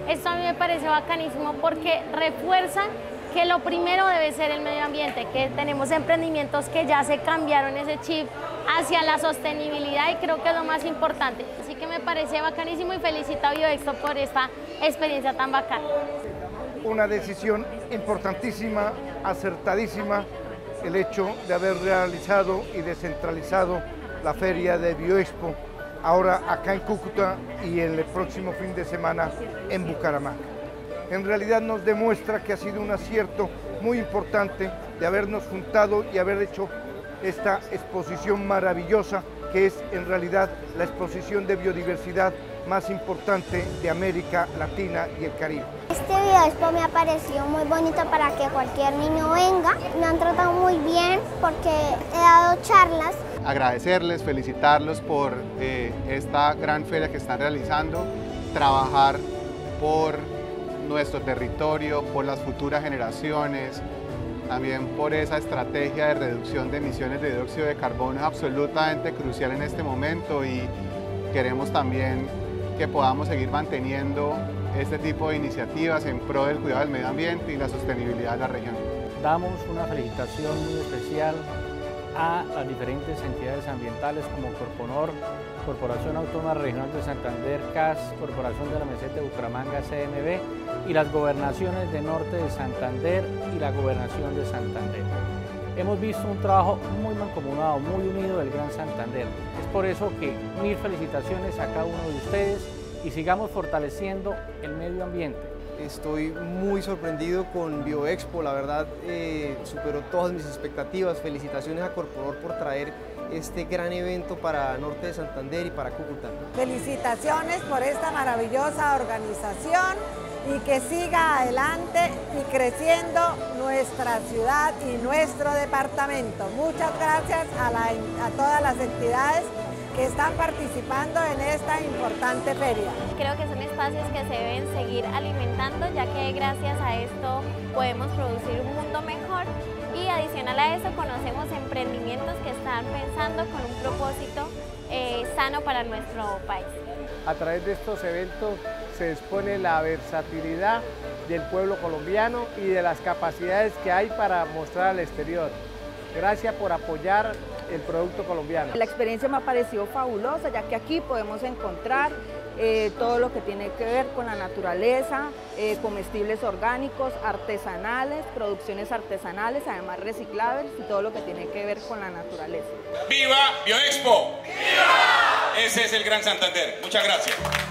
Esto a mí me parece bacanísimo porque refuerza que lo primero debe ser el medio ambiente, que tenemos emprendimientos que ya se cambiaron ese chip hacia la sostenibilidad y creo que es lo más importante. Así que me parece bacanísimo y felicito a Bioexpo por esta experiencia tan bacana. Una decisión importantísima, acertadísima, el hecho de haber realizado y descentralizado la feria de Bioexpo, ahora acá en Cúcuta y el próximo fin de semana en Bucaramanga. En realidad nos demuestra que ha sido un acierto muy importante de habernos juntado y haber hecho esta exposición maravillosa, que es en realidad la exposición de biodiversidad más importante de América Latina y el Caribe. Este Bioexpo me ha parecido muy bonito para que cualquier niño venga. Me han tratado muy bien porque he dado charlas. Agradecerles, felicitarlos por esta gran feria que están realizando, trabajar por nuestro territorio, por las futuras generaciones, también por esa estrategia de reducción de emisiones de dióxido de carbono es absolutamente crucial en este momento y queremos también que podamos seguir manteniendo este tipo de iniciativas en pro del cuidado del medio ambiente y la sostenibilidad de la región. Damos una felicitación muy especial a las diferentes entidades ambientales como Corponor, Corporación Autónoma Regional de Santander, CAS, Corporación de la Meseta de Bucaramanga, CMB, y las gobernaciones de Norte de Santander y la Gobernación de Santander. Hemos visto un trabajo muy mancomunado, muy unido del Gran Santander. Es por eso que mil felicitaciones a cada uno de ustedes y sigamos fortaleciendo el medio ambiente. Estoy muy sorprendido con Bioexpo, la verdad superó todas mis expectativas. Felicitaciones a Corponor por traer este gran evento para Norte de Santander y para Cúcuta. Felicitaciones por esta maravillosa organización y que siga adelante y creciendo nuestra ciudad y nuestro departamento. Muchas gracias a todas las entidades que están participando en esta importante feria. Creo que son espacios que se deben seguir alimentando, ya que gracias a esto podemos producir un mundo mejor y adicional a eso conocemos emprendimientos que están pensando con un propósito sano para nuestro país. A través de estos eventos se expone la versatilidad del pueblo colombiano y de las capacidades que hay para mostrar al exterior. Gracias por apoyar el producto colombiano. La experiencia me ha parecido fabulosa, ya que aquí podemos encontrar todo lo que tiene que ver con la naturaleza, comestibles orgánicos, artesanales, producciones artesanales, además reciclables y todo lo que tiene que ver con la naturaleza. ¡Viva Bioexpo! ¡Viva! Ese es el Gran Santander. Muchas gracias.